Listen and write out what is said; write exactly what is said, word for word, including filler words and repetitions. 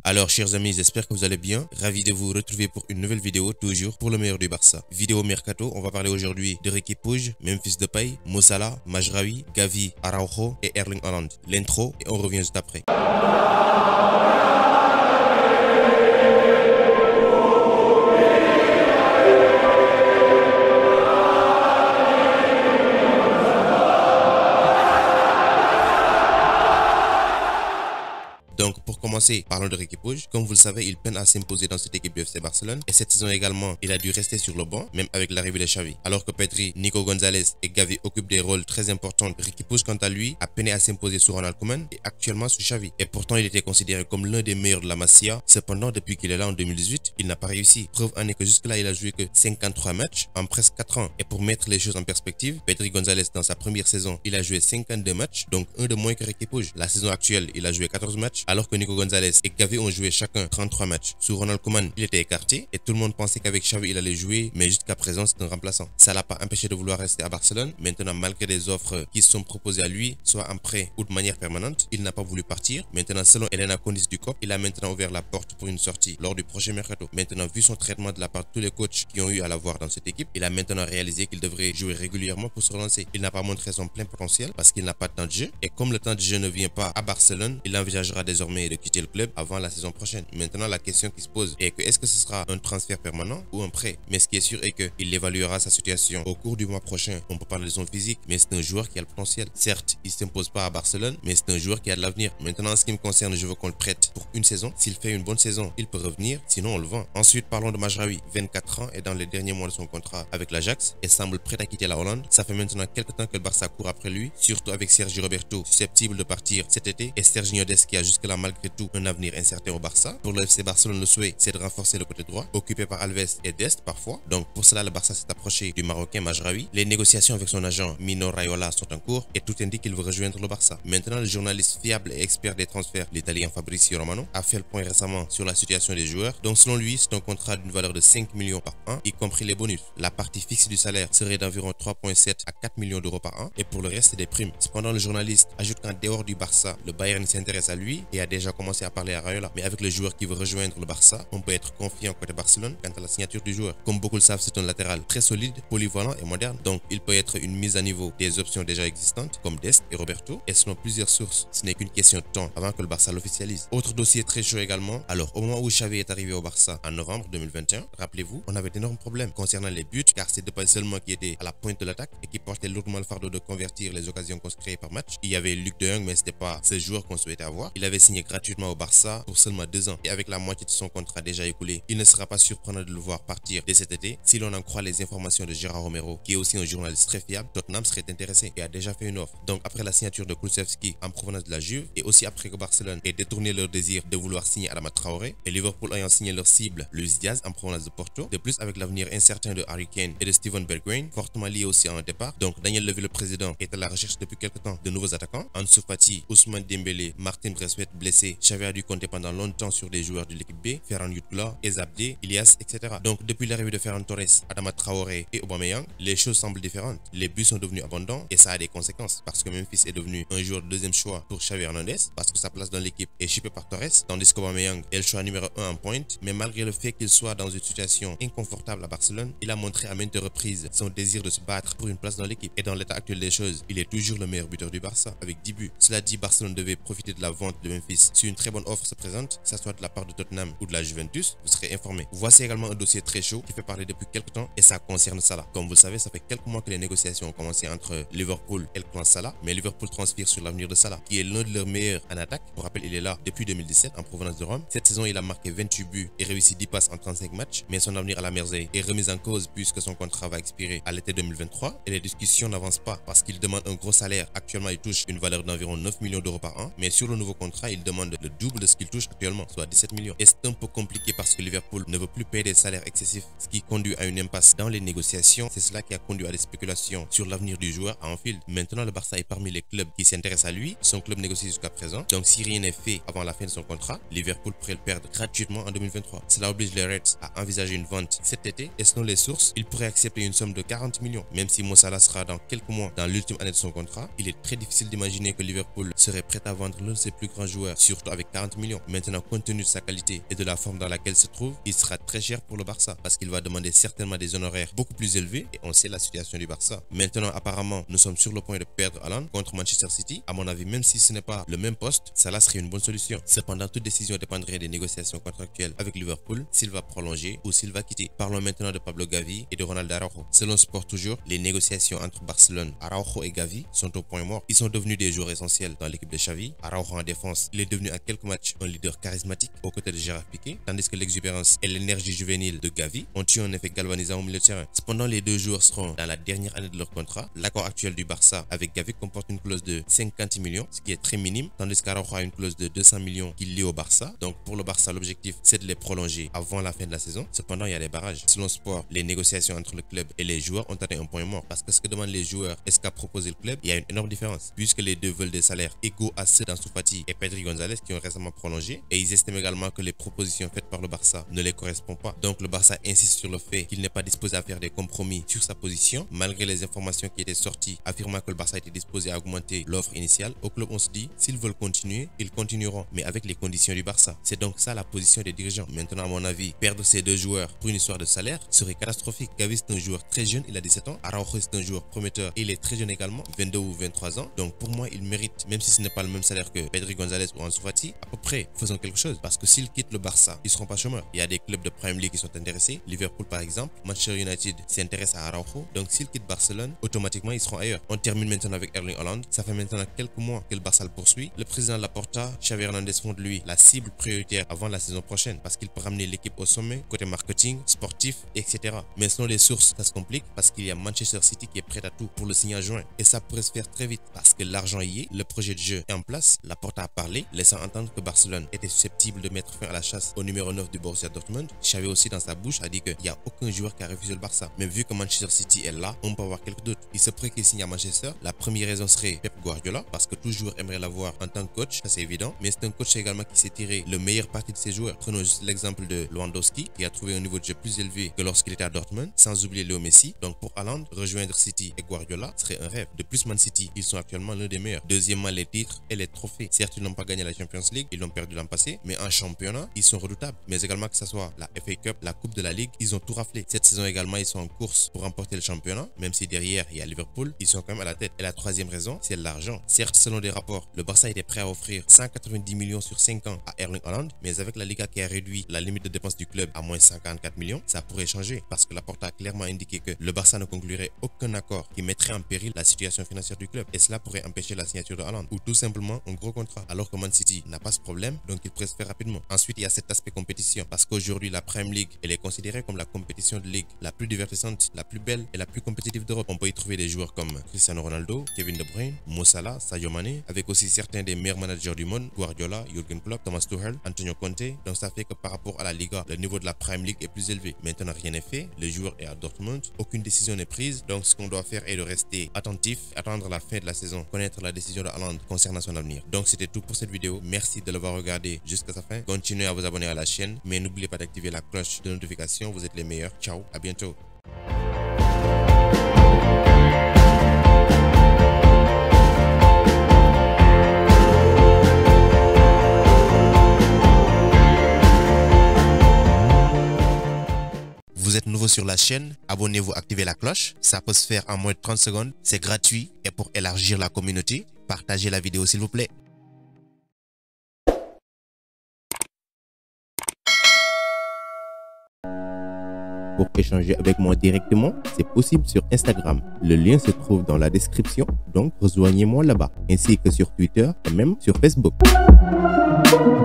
Alors chers amis, j'espère que vous allez bien. Ravi de vous retrouver pour une nouvelle vidéo, toujours pour le meilleur du Barça. Vidéo Mercato, on va parler aujourd'hui de Riqui Puig, Memphis Depay, Mo Salah, Mazraoui, Gavi, Araujo et Erling Haaland. L'intro et on revient juste après. Donc pour commencer, parlons de Riqui Puig. Comme vous le savez, il peine à s'imposer dans cette équipe du F C Barcelone. Et cette saison également, il a dû rester sur le banc, même avec l'arrivée de Xavi. Alors que Pedri, Nico Gonzalez et Gavi occupent des rôles très importants, Riqui Puig, quant à lui, a peiné à s'imposer sous Ronald Koeman et actuellement sous Xavi. Et pourtant, il était considéré comme l'un des meilleurs de la Masia. Cependant, depuis qu'il est là en deux mille dix-huit, il n'a pas réussi. Preuve en est que jusque-là, il a joué que cinquante-trois matchs en presque quatre ans. Et pour mettre les choses en perspective, Pedri Gonzalez, dans sa première saison, il a joué cinquante-deux matchs, donc un de moins que Riqui Puig. La saison actuelle, il a joué quatorze matchs, alors que Nico Gonzalez et Gavi ont joué chacun trente-trois matchs. Sous Ronald Koeman, il était écarté et tout le monde pensait qu'avec Xavi, il allait jouer, mais jusqu'à présent, c'est un remplaçant. Ça l'a pas empêché de vouloir rester à Barcelone. Maintenant, malgré des offres qui sont proposées à lui, soit en prêt ou de manière permanente, il n'a pas voulu partir. Maintenant, selon Elena Condis du C O P, il a maintenant ouvert la porte pour une sortie lors du prochain mercato. Maintenant, vu son traitement de la part de tous les coachs qui ont eu à l'avoir dans cette équipe, il a maintenant réalisé qu'il devrait jouer régulièrement pour se relancer. Il n'a pas montré son plein potentiel parce qu'il n'a pas de temps de jeu. Et comme le temps de jeu ne vient pas à Barcelone, il envisagera désormais de quitter le club avant la saison prochaine. Maintenant, la question qui se pose est que est-ce que ce sera un transfert permanent ou un prêt? Mais ce qui est sûr est qu'il évaluera sa situation au cours du mois prochain. On peut parler de son physique, mais c'est un joueur qui a le potentiel. Certes, il ne s'impose pas à Barcelone, mais c'est un joueur qui a de l'avenir. Maintenant, en ce qui me concerne, je veux qu'on le prête pour une saison. S'il fait une bonne saison, il peut revenir, sinon on le vend. Ensuite, parlons de Mazraoui, vingt-quatre ans et dans les derniers mois de son contrat avec l'Ajax et semble prêt à quitter la Hollande. Ça fait maintenant quelques temps que le Barça court après lui, surtout avec Sergi Roberto susceptible de partir cet été et Serginho Dest qui a jusque-là malgré tout un avenir incertain au Barça. Pour le F C Barcelone, le souhait, c'est de renforcer le côté droit, occupé par Alves et Dest parfois. Donc pour cela, le Barça s'est approché du Marocain Mazraoui. Les négociations avec son agent Mino Raiola sont en cours et tout indique qu'il veut rejoindre le Barça. Maintenant, le journaliste fiable et expert des transferts, l'Italien Fabrizio Romano, a fait le point récemment sur la situation des joueurs. Donc selon lui, c'est un contrat d'une valeur de cinq millions par an, y compris les bonus. La partie fixe du salaire serait d'environ trois virgule sept à quatre millions d'euros par an et pour le reste, c'est des primes. Cependant, le journaliste ajoute qu'en dehors du Barça, le Bayern s'intéresse à lui et a déjà commencé à parler à Raiola. Mais avec le joueur qui veut rejoindre le Barça, on peut être confiant côté Barcelone quant à la signature du joueur. Comme beaucoup le savent, c'est un latéral très solide, polyvalent et moderne. Donc il peut être une mise à niveau des options déjà existantes comme Dest et Roberto. Et selon plusieurs sources, ce n'est qu'une question de temps avant que le Barça l'officialise. Autre dossier très chaud également. Alors au moment où Xavi est arrivé au Barça en novembre deux mille vingt et un, rappelez-vous, on avait d'énormes problèmes concernant les buts car c'est Depay seulement qui était à la pointe de l'attaque et qui portait lourdement le fardeau de convertir les occasions qu'on se créait par match. Il y avait Luc de Jong, mais c'était pas ce joueur qu'on souhaitait avoir. Il avait signé gratuitement au Barça pour seulement deux ans et avec la moitié de son contrat déjà écoulé, il ne sera pas surprenant de le voir partir dès cet été. Si l'on en croit les informations de Gérard Romero, qui est aussi un journaliste très fiable, Tottenham serait intéressé et a déjà fait une offre. Donc après la signature de Kulusevski en provenance de la Juve et aussi après que Barcelone ait détourné leur désir de vouloir signer Adama Traoré et Liverpool ayant signé leur cible Luis Diaz en provenance de Porto, de plus avec l'avenir incertain de Harry Kane et de Steven Bergwijn, fortement lié aussi à un départ. Donc Daniel Levy, le président, est à la recherche depuis quelques temps de nouveaux attaquants. Ansu Fati, Ousmane Dembélé, Martin Braithwaite blessé, Xavi a dû compter pendant longtemps sur des joueurs de l'équipe B, Ferran Jutgla, Ezabde, Ilias, et cetera. Donc depuis l'arrivée de Ferran Torres, Adama Traoré et Aubameyang, les choses semblent différentes. Les buts sont devenus abondants et ça a des conséquences parce que Memphis est devenu un joueur de deuxième choix pour Xavi Hernandez parce que sa place dans l'équipe est chippée par Torres, tandis qu'Aubameyang est le choix numéro un en point. Mais malgré le fait qu'il soit dans une situation inconfortable à Barcelone, il a montré à maintes reprises son désir de se battre pour une place dans l'équipe. Et dans l'état actuel des choses, il est toujours le meilleur buteur du Barça avec dix buts. Cela dit, Barcelone devait profiter de la vente de Memphis. Si une très bonne offre se présente, que ce soit de la part de Tottenham ou de la Juventus, vous serez informé. Voici également un dossier très chaud qui fait parler depuis quelques temps et ça concerne Salah. Comme vous le savez, ça fait quelques mois que les négociations ont commencé entre Liverpool et le clan Salah, mais Liverpool transpire sur l'avenir de Salah, qui est l'un de leurs meilleurs en attaque. Pour rappel, il est là depuis deux mille dix-sept en provenance de Rome. Cette saison, il a marqué vingt-huit buts et réussi dix passes en trente-cinq matchs, mais son avenir à la Marseille est remis en cause puisque son contrat va expirer à l'été deux mille vingt-trois et les discussions n'avancent pas parce qu'il demande un gros salaire. Actuellement, il touche une valeur d'environ neuf millions d'euros par an, mais sur le nouveau contrat, il demande le double de ce qu'il touche actuellement, soit dix-sept millions. Et c'est un peu compliqué parce que Liverpool ne veut plus payer des salaires excessifs, ce qui conduit à une impasse dans les négociations. C'est cela qui a conduit à des spéculations sur l'avenir du joueur à Anfield. Maintenant, le Barça est parmi les clubs qui s'intéressent à lui. Son club négocie jusqu'à présent. Donc, si rien n'est fait avant la fin de son contrat, Liverpool pourrait le perdre gratuitement en deux mille vingt-trois. Cela oblige les Reds à envisager une vente cet été. Et selon les sources, il pourrait accepter une somme de quarante millions. Même si Mo Salah sera dans quelques mois dans l'ultime année de son contrat, il est très difficile d'imaginer que Liverpool serait prêt à vendre l'un de ses plus grands joueurs joueur, surtout avec quarante millions. Maintenant, compte tenu de sa qualité et de la forme dans laquelle il se trouve, il sera très cher pour le Barça parce qu'il va demander certainement des honoraires beaucoup plus élevés et on sait la situation du Barça. Maintenant, apparemment, nous sommes sur le point de perdre Haaland contre Manchester City. À mon avis, même si ce n'est pas le même poste, cela serait une bonne solution. Cependant, toute décision dépendrait des négociations contractuelles avec Liverpool, s'il va prolonger ou s'il va quitter. Parlons maintenant de Pablo Gavi et de Ronald Araujo. Selon Sport toujours, les négociations entre Barcelone, Araujo et Gavi sont au point mort. Ils sont devenus des joueurs essentiels dans l'équipe de Xavi. Araujo en défense, il est devenu en quelques matchs un leader charismatique aux côtés de Gérard Piqué, tandis que l'exubérance et l'énergie juvénile de Gavi ont eu un effet galvanisant au milieu de terrain. Cependant, les deux joueurs seront dans la dernière année de leur contrat. L'accord actuel du Barça avec Gavi comporte une clause de cinquante millions, ce qui est très minime, tandis qu'Araujo a une clause de deux cents millions qui lie au Barça. Donc pour le Barça, l'objectif c'est de les prolonger avant la fin de la saison. Cependant, il y a des barrages. Selon Sport, les négociations entre le club et les joueurs ont atteint un point mort parce que ce que demandent les joueurs et ce qu'a proposé le club, il y a une énorme différence puisque les deux veulent des salaires égaux à ceux d'Ansu Fati et Pedri González qui ont récemment prolongé, et ils estiment également que les propositions faites par le Barça ne les correspondent pas. Donc le Barça insiste sur le fait qu'il n'est pas disposé à faire des compromis sur sa position malgré les informations qui étaient sorties affirmant que le Barça était disposé à augmenter l'offre initiale. Au club, on se dit s'ils veulent continuer, ils continueront, mais avec les conditions du Barça. C'est donc ça la position des dirigeants. Maintenant, à mon avis, perdre ces deux joueurs pour une histoire de salaire serait catastrophique. Gavi, c'est un joueur très jeune, il a dix-sept ans. Araujo, c'est un joueur prometteur et il est très jeune également, vingt-deux ou vingt-trois ans. Donc pour moi, il mérite, même si ce n'est pas le même salaire que Pedri González ou Ansu Fati, à peu près, faisons quelque chose. Parce que s'ils quittent le Barça, ils seront pas chômeurs. Il y a des clubs de Premier League qui sont intéressés. Liverpool par exemple, Manchester United s'intéresse à Araujo. Donc s'ils quittent Barcelone, automatiquement ils seront ailleurs. On termine maintenant avec Erling Haaland. Ça fait maintenant quelques mois que le Barça le poursuit. Le président Laporta, Xavi Hernandez font de lui la cible prioritaire avant la saison prochaine parce qu'il peut ramener l'équipe au sommet, côté marketing, sportif, et cetera. Mais selon les sources, ça se complique parce qu'il y a Manchester City qui est prêt à tout pour le signer en juin. Et ça pourrait se faire très vite parce que l'argent y est, le projet de jeu est en place. Laporta a parlé, laissant entendre que Barcelone était susceptible de mettre fin à la chasse au numéro neuf du Borussia Dortmund. Xavi aussi dans sa bouche a dit qu'il n'y a aucun joueur qui a refusé le Barça. Mais vu que Manchester City est là, on peut avoir quelques doutes. Il se pourrait qu'il signe à Manchester. La première raison serait Pep Guardiola parce que tout joueur aimerait l'avoir en tant que coach, ça c'est évident. Mais c'est un coach également qui s'est tiré le meilleur parti de ses joueurs. Prenons juste l'exemple de Lewandowski qui a trouvé un niveau de jeu plus élevé que lorsqu'il était à Dortmund, sans oublier Léo Messi. Donc pour Haaland, rejoindre City et Guardiola serait un rêve. De plus, Man City, ils sont actuellement l'un des meilleurs. Deuxièmement, les titres et les trophées. Certes, ils n'ont pas gagné la Champions League, ils l'ont perdu l'an passé, mais en championnat, ils sont redoutables. Mais également que ce soit la F A Cup, la Coupe de la Ligue, ils ont tout raflé. Cette saison également, ils sont en course pour remporter le championnat, même si derrière, il y a Liverpool, ils sont quand même à la tête. Et la troisième raison, c'est l'argent. Certes, selon des rapports, le Barça était prêt à offrir cent quatre-vingt-dix millions sur cinq ans à Erling Haaland, mais avec la Liga qui a réduit la limite de dépenses du club à moins cent quarante-quatre millions, ça pourrait changer parce que Laporta a clairement indiqué que le Barça ne conclurait aucun accord qui mettrait en péril la situation financière du club et cela pourrait empêcher la signature de Haaland ou tout simplement un gros contrat, alors que Man City n'a pas ce problème, donc il pourrait se faire rapidement. Ensuite, il y a cet aspect compétition parce qu'aujourd'hui la Premier League elle est considérée comme la compétition de ligue la plus divertissante, la plus belle et la plus compétitive d'Europe. On peut y trouver des joueurs comme Cristiano Ronaldo, Kevin De Bruyne, Mo Salah, Sadio Mané, avec aussi certains des meilleurs managers du monde, Guardiola, Jürgen Klopp, Thomas Tuchel, Antonio Conte. Donc ça fait que par rapport à la Liga, le niveau de la Premier League est plus élevé. Maintenant, rien n'est fait, le joueur est à Dortmund, aucune décision n'est prise, donc ce qu'on doit faire est de rester attentif, attendre la fin de la saison, connaître la décision de Haaland concernant son avenir. Donc c'était tout pour cette vidéo, merci de l'avoir regardé jusqu'à sa fin, continuez à vous abonner à la chaîne, mais n'oubliez pas d'activer la cloche de notification, vous êtes les meilleurs, ciao, à bientôt. Vous êtes nouveau sur la chaîne, abonnez-vous, activez la cloche, ça peut se faire en moins de trente secondes, c'est gratuit et pour élargir la communauté, partagez la vidéo s'il vous plaît. Pour échanger avec moi directement, c'est possible sur Instagram. Le lien se trouve dans la description, donc rejoignez-moi là-bas, ainsi que sur Twitter et même sur Facebook.